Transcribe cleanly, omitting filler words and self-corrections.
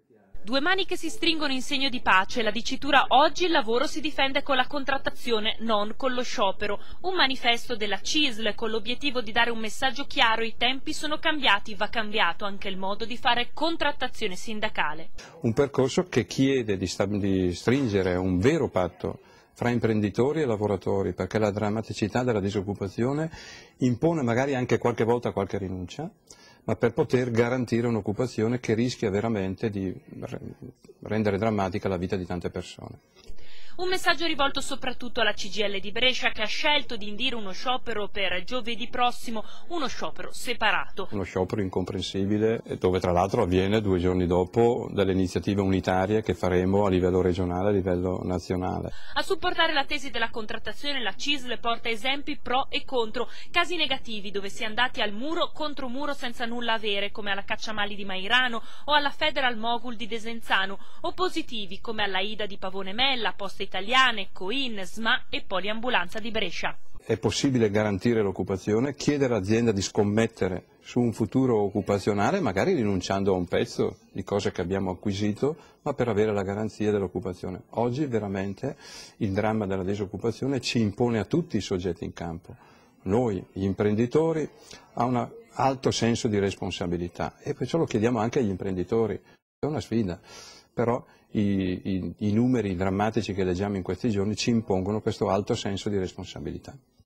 Due mani che si stringono in segno di pace, la dicitura oggi il lavoro si difende con la contrattazione, non con lo sciopero. Un manifesto della CISL con l'obiettivo di dare un messaggio chiaro: i tempi sono cambiati, va cambiato anche il modo di fare contrattazione sindacale. Un percorso che chiede di stringere un vero patto fra imprenditori e lavoratori, perché la drammaticità della disoccupazione impone magari anche qualche volta qualche rinuncia, ma per poter garantire un'occupazione che rischia veramente di rendere drammatica la vita di tante persone. Un messaggio rivolto soprattutto alla CGIL di Brescia, che ha scelto di indire uno sciopero per giovedì prossimo, uno sciopero separato. Uno sciopero incomprensibile, dove tra l'altro avviene 2 giorni dopo delle iniziative unitarie che faremo a livello regionale, a livello nazionale. A supportare la tesi della contrattazione la CISL porta esempi pro e contro, casi negativi dove si è andati al muro contro muro senza nulla avere, come alla Cacciamalli di Mairano o alla Federal Mogul di Desenzano, o positivi come alla Ida di Pavone Mella, Poste Italiane, Coin, SMA e Poliambulanza di Brescia. È possibile garantire l'occupazione, chiedere all'azienda di scommettere su un futuro occupazionale, magari rinunciando a un pezzo di cose che abbiamo acquisito, ma per avere la garanzia dell'occupazione. Oggi veramente il dramma della disoccupazione ci impone a tutti i soggetti in campo, noi, gli imprenditori, a un alto senso di responsabilità, e perciò lo chiediamo anche agli imprenditori. È una sfida, però i numeri drammatici che leggiamo in questi giorni ci impongono questo alto senso di responsabilità.